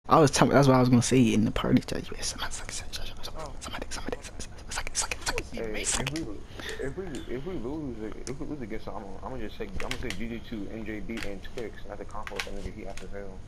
I was telling. That's what I was gonna say in the party chat. You somebody, Oh, Hey, if we lose against him, I'm gonna just say GG2, NJB, and Twix. Not the compo. That nigga he after hell.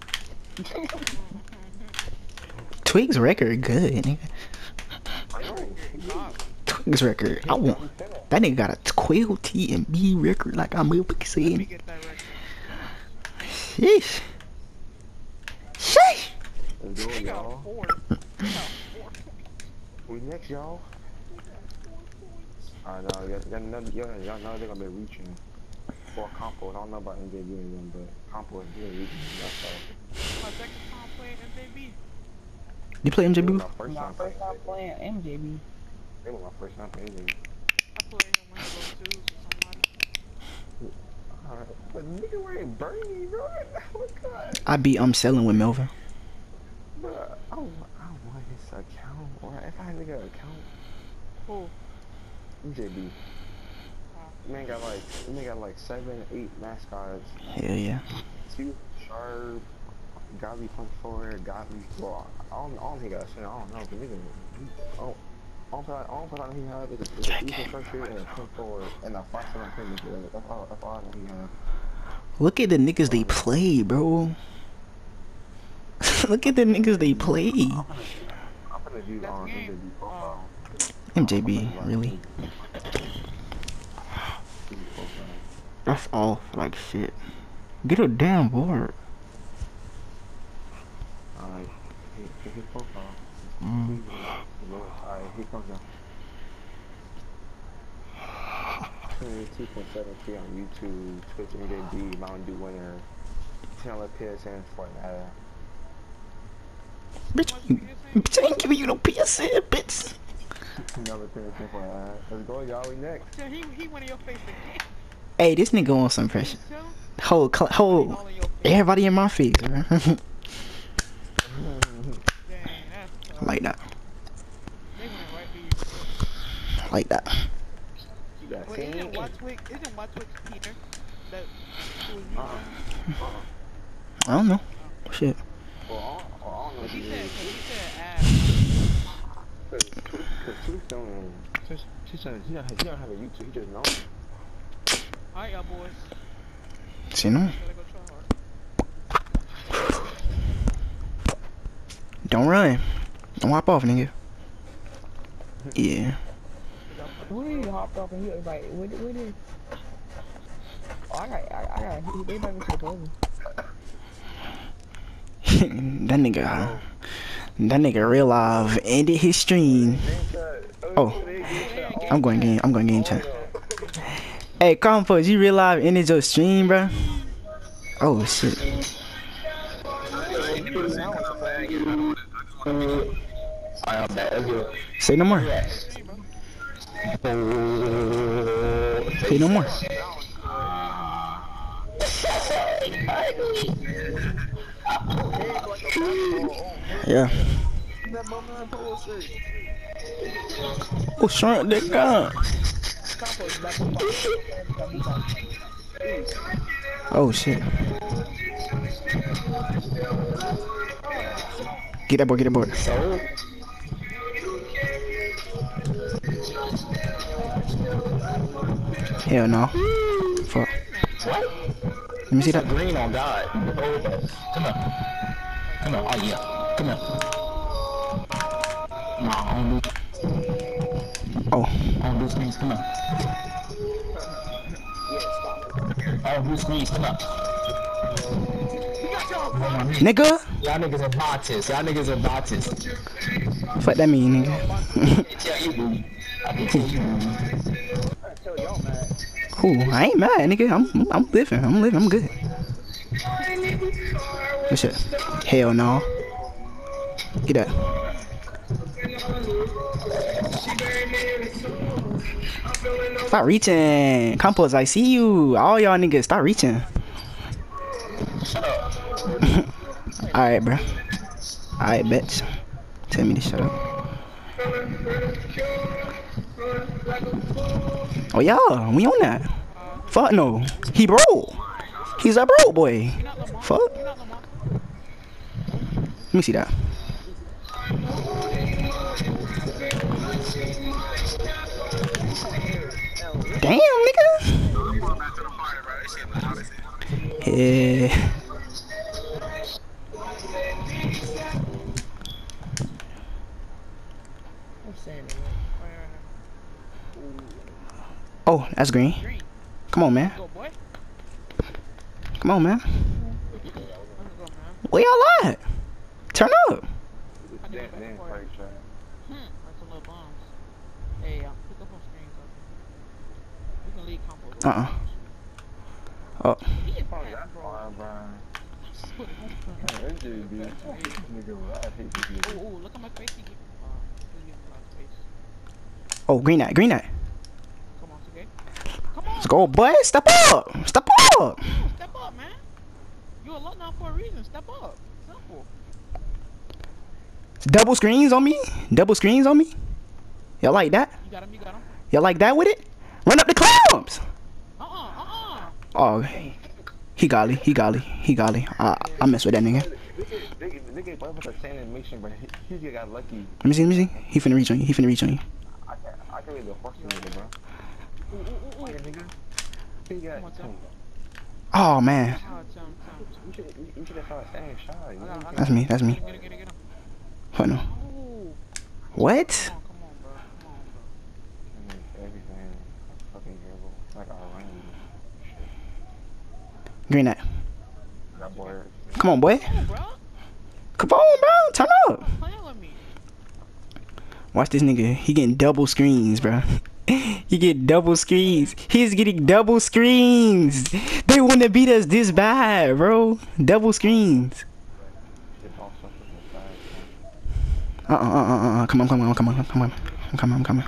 Twig's record good, nigga. I know. Twig's record. I want that nigga got a Quill T and B record like I'm able to let say. me get that record. Sheesh. Sheesh. Let's go, They got y'all. 4. They got 4. We next, y'all. I know. Y'all know they're gonna be reaching for a compo. I don't know about NJB and them, but compo is really reaching. That's all. My second time playing MJB. You play It was MJB? my first My time first time playing MJB. It was my first time playing NJB. I played him when I go twos with somebody. Alright, but nigga, we ain't Bernie, bro. Oh my god. I be selling with Melvin. Bro, I don't want his account. Or if I nigga account, Who? MJB. Man got like 7, 8 mascots. Hell yeah. 2 Sharp, Godly Punch Forward, Godly. Well, I don't think I said. I don't know. The nigga. Oh. All I he have is a decent first shooter and a punch forward and a 5-7 playmaker. That's all I know he have. Look at the niggas they play, bro. Look at the niggas they play. I'm gonna do That's MJB game. profile. MJB, really? That's all like shit. Get a damn board. Alright, his profile. Alright, here comes now. 22.73 on YouTube, Twitch MJB, Mountain Dew winner, 10 PSN for that. Bitch, bitch, I ain't giving you no PSN, bitch. Another PSN for that. Let's go, y'all. We next. Yeah, he went in your face again. Hey, this nigga on some pressure. So, Whole, all in your face. everybody in my face, bro. Dang, that's tough. Like that. They went right to you. Like that. You got Wait, seen isn't it? Watchwick Peter? That who was I don't know. Shit. Well, I don't know Cause what he he said, is. Cause Twitch don't. He don't have a YouTube. He just knows. Alright, y'all boys. See no? Gotta go try hard. Don't run. Don't hop off, nigga. Yeah. What did he hopped off and he was like, what is? Oh, I got, they might be so close. That nigga real live ended his stream. Oh, I'm going game chat. Hey, Compos, you real live ended your stream, bro? Oh shit. Say no more. Say no more. Yeah. Oh, shrunk that gun. Oh shit. Get that boy, get that boy. Hell no. Fuck. Let me see that. Green on God. Come on. Come on. Oh yeah. Come on. No, I don't do. Oh. I don't do screens. Come on. I don't do screens. Come on. Nigga. Y'all niggas are bots. Y'all niggas are bots. Fuck that mean, nigga. Tell you, boo. I can tell you, boo. Cool. I ain't mad, nigga. I'm living. I'm good. What's it? Hell no. Get that. Stop reaching. Compos, I see you. All y'all niggas, stop reaching. Alright, bro. Alright, bitch. Tell me to shut up. Oh, yeah. We on that. Fuck no. He broke. He's a broke boy. Fuck. Let me see that. Damn, nigga. Yeah. I'm saying it. Oh, that's green. Green. Come on, man. Go, boy. Come on, man. Let's go, man. Where y'all at? Turn up. I can Damn, get back damn, for fight it. track. Like some little bombs. Hey, pick up on screens. We can lead combo. Oh, He is Oh, fast, that's bro. fine, Brian. Put it on. Man, that dude, dude. Nigga, I hate this nigga. Ooh, look at my face. He giving a lot of space. oh, green eye, green eye. Come on, okay. Come on. Let's go, boy. Step up. Step up. Step up, man. You're a lot now for a reason. Step up. Simple. Double screens on me. Double screens on me. Y'all like that? You got him. You got him. Y'all like that with it? Run up the clamps. Uh-uh. Oh, he golly. He golly. He golly. I mess with that nigga. Nigga, boy, with the same animation, but he just got lucky. Let me see. Let me see. He finna reach on you. He finna reach on you. I can't really force the nigga, bro. Ooh. Yeah, nigga. He got Come on, Tim. Oh man. Oh, Tim. You should have saw a same shot. You know what I'm saying? That's me. That's me. Get him. What no? Oh. What? Come on, bro. Come on, bro. Everything fucking terrible. Like our range. Green eye. That boy. Come on, boy. Come on, bro. Come on, bro. Turn up. Stop playing with me. Watch this nigga. He getting double screens, bro. He get double screens. He's getting double screens. They wanna beat us this bad, bro. Double screens. Come on. I'm coming.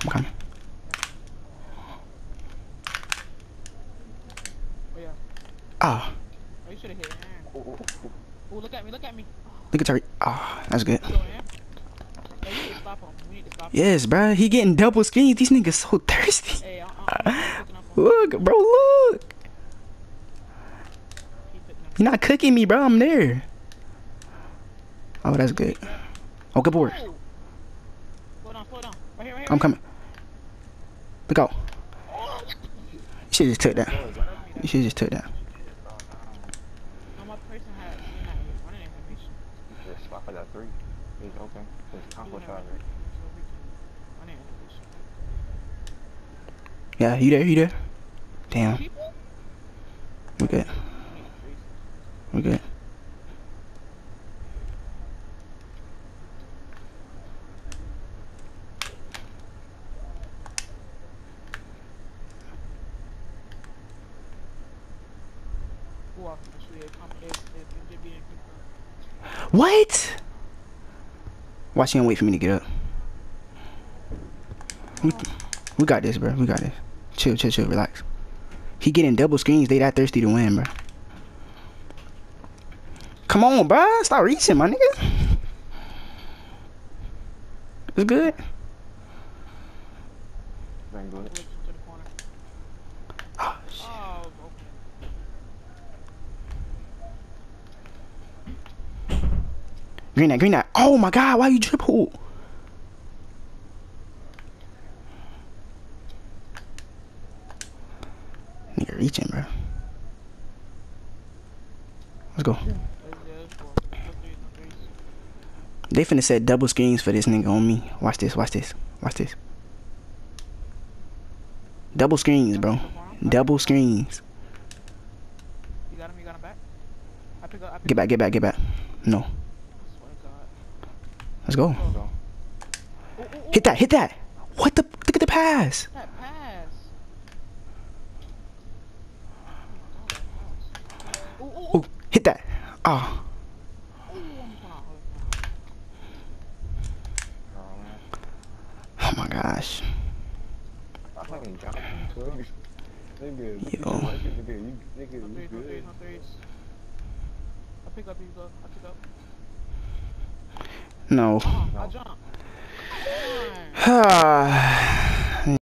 Oh, yeah. Ah, Oh, you should have hit Aaron. Oh, look at me. look at Terry. Ah, that's good. Go, Aaron. Hey, we need to stop him. We need to stop him. Yes, bro. He getting double screens. These niggas so thirsty. Hey, I'm picking up on him. Look, bro. Look. Keep picking up. You're not cooking me, bro. I'm there. Oh, that's good. Oh, good board. Oh. Slow down. Right here. I'm coming. Look out. You should just took that. You should just took that. No, my person had running animation. Just swap at that 3. It's open. It's combo shot, right? Running animation. Yeah, you there? Damn. People? We good. We good. Who else can shoot it? If MJB and Cooper. What? Watch him wait for me to get up. We got this, bro. We got this. Chill. Relax. He getting double screens. They that thirsty to win, bro. Come on, bro. Stop reaching, my nigga. It's good. Very good. Glitch to the corner. Oh, shit. Oh, okay. Green that. Oh my god, why you triple? Nigga reaching, bro. Let's go. Let's go. No threes. They finna set double screens for this nigga on me. Watch this. Double screens, bro. Double screens. You got him back? I pick up. Get back. No. I swear to God. Let's go. Ooh. Hit that. What the? Look at the pass. That pass. Ooh, hit that. Oh. Oh my gosh. I fucking jumped. Nigga, Yo. No threes. I pick up, you go. I pick up. No. I jump. Come on.